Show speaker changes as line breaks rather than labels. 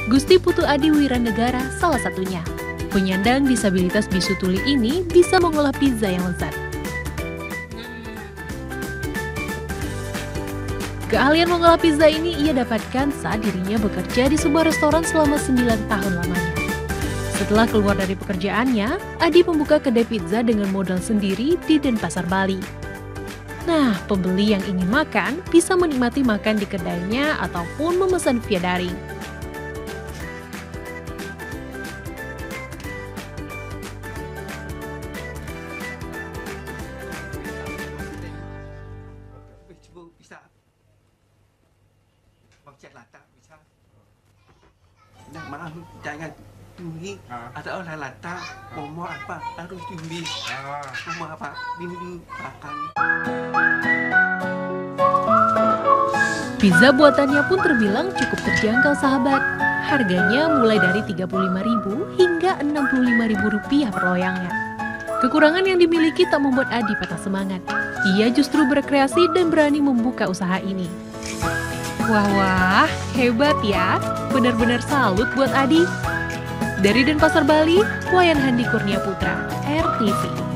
Gusti Putu Adi Wiranegara salah satunya. Penyandang disabilitas bisu tuli ini bisa mengolah pizza yang lezat. Keahlian mengolah pizza ini ia dapatkan saat dirinya bekerja di sebuah restoran selama 9 tahun lamanya. Setelah keluar dari pekerjaannya, Adi membuka kedai pizza dengan modal sendiri di Denpasar, Bali. Nah, pembeli yang ingin makan bisa menikmati makan di kedainya ataupun memesan via daring.
Bisa. Bang cek latak bisa. Nah, maaf jangan tinggi. Ada orang latak mau apa harus tinggi. Mau apa tinggi makan.
Pizza buatannya pun terbilang cukup terjangkau, sahabat. Harganya mulai dari Rp35.000 hingga Rp65.000 per loyangnya. Kekurangan yang dimiliki tak membuat Adi patah semangat. Ia justru berkreasi dan berani membuka usaha ini. Wah, hebat ya. Benar-benar salut buat Adi. Dari Denpasar, Bali, Wayan Handi Kurnia Putra, RTV.